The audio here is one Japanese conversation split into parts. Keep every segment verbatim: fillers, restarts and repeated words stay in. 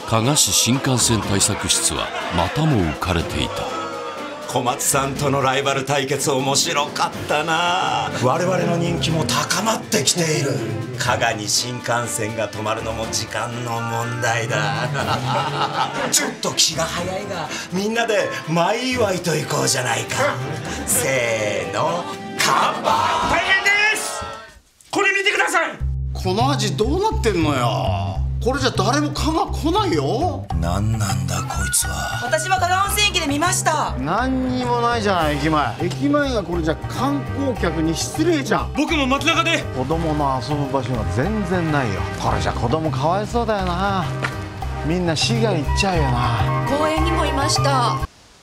加賀市新幹線対策室はまたも浮かれていた。 小松さんとのライバル対決面白かったな。我々の人気も高まってきている。加賀に新幹線が止まるのも時間の問題だ。ちょっと気が早いがみんなで前祝いと行こうじゃないか。せーの、乾杯。 大変です。これ見てください。 この味どうなってんのよ。これじゃ誰も蚊が来ないよ。 なんなんだこいつは。 私は加賀温泉駅で見ました。 何にもないじゃない駅前。駅前がこれじゃ観光客に失礼じゃん。 僕も街中で子供の遊ぶ場所が全然ないよ。これじゃ子供かわいそうだよな。みんな市街行っちゃうよな。 公園にもいました。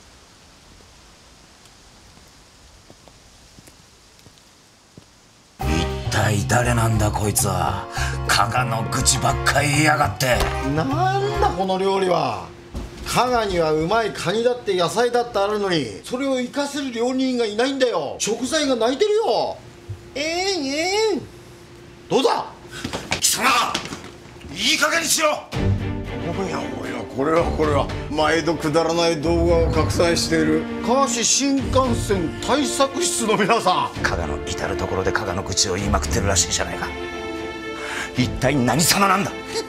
一体誰なんだこいつは。加賀の愚痴ばっかり言いやがって。 なんだこの料理は。加賀にはうまいカニだって野菜だってあるのに、それを生かせる料理人がいないんだよ。食材が泣いてるよ。ええんええん。どうだ貴様、いい加減にしろ。 おやおや、これはこれは毎度くだらない動画を拡散している加賀市新幹線対策室の皆さん。 加賀の至る所で加賀の愚痴を言いまくってるらしいじゃないか。一体何様なんだ。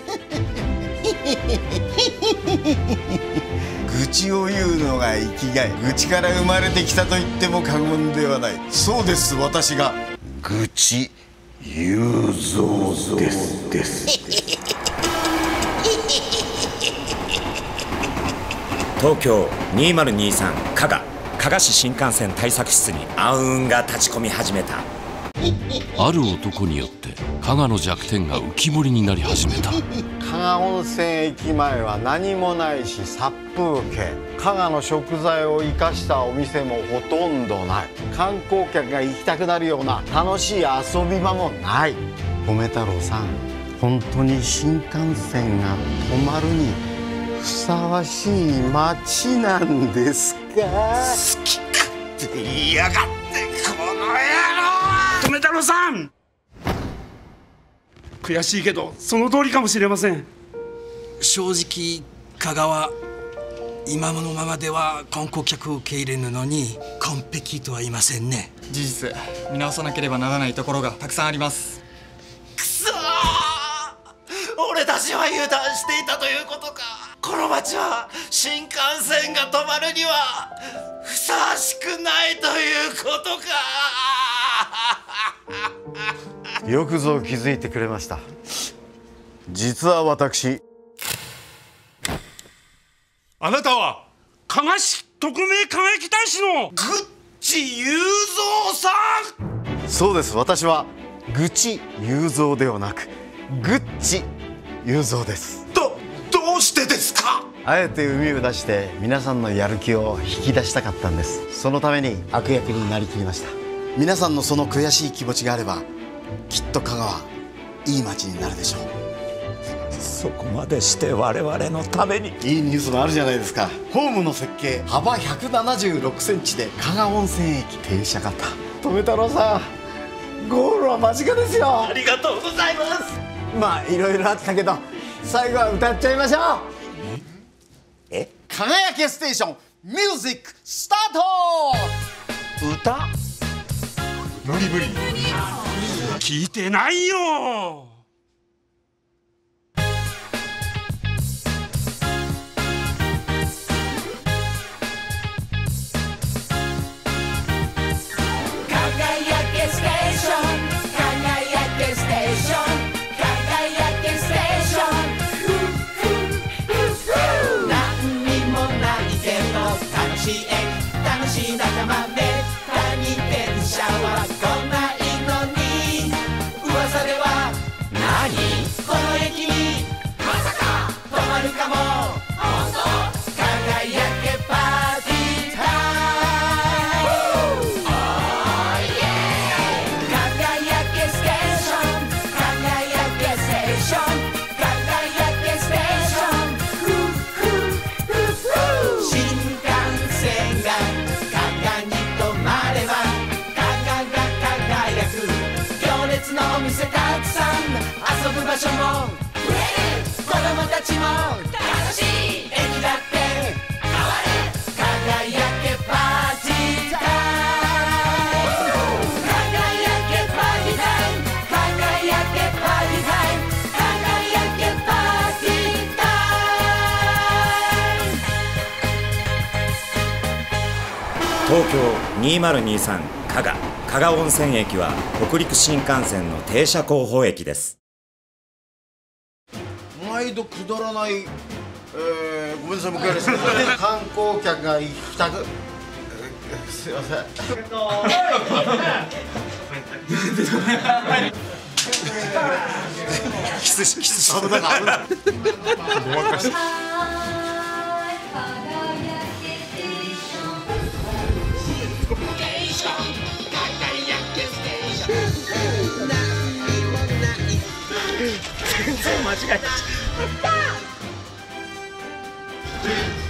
愚痴を言うのが生きがい。愚痴から生まれてきたと言っても過言ではない。そうです、私が愚痴雄三ですです東京にせんにじゅうさん加賀加賀市新幹線対策室に暗雲が立ち込み始めた。 ある男によって加賀の弱点が浮き彫りになり始めた。 加賀温泉駅前は何もないし殺風景。加賀の食材を生かしたお店もほとんどない。観光客が行きたくなるような楽しい遊び場もない。米太郎さん、本当に新幹線が止まるにふさわしい街なんですか。 好き勝手言いやがってこの野郎。 富太郎さん、悔しいけどその通りかもしれません。 正直加賀は今のままでは観光客を受け入れるのに完璧とは言いませんね。 事実見直さなければならないところがたくさんあります。 くそー、俺たちは油断していたということか。この町は新幹線が止まるにはふさわしくないということか。 よくぞ気づいてくれました。実は私、 あなたは加賀市特命加撃大使のグッチ雄三さん。 そうです、私は愚痴雄三ではなくグッチ雄三です。 どどうしてですか。 あえて海を出して皆さんのやる気を引き出したかったんです。そのために悪役になりきりました。皆さんのその悔しい気持ちがあればきっと加賀はいい街になるでしょう。 そこまでして我々のために。 いいニュースがあるじゃないですか。ホームの設計幅ひゃくななじゅうろくセンチで加賀温泉駅停車型。富太郎さん、ゴールは間近ですよ。 ありがとうございます。 まあいろいろあったけど最後は歌っちゃいましょう。 え輝けステーションミュージックスタート。 歌無理無理聞いてないよ。 楽しい仲間めったに電車は来ないのに噂では何この駅にまさか止まるかも。本当輝けパーティータイム。輝けステーション輝けステーション輝けステーションフーフーフーフー。新幹線がのお店たくさん遊ぶ場所も増える。子供たちも楽し東京にまるにさん加賀加賀温泉駅は北陸新幹線の停車候補駅です。 毎度くだらない、えー、ごめんなさい、もう一回です観光客が行きたく、えー、すいませんキスしキスし危ない危ないごまかし全然間違えた。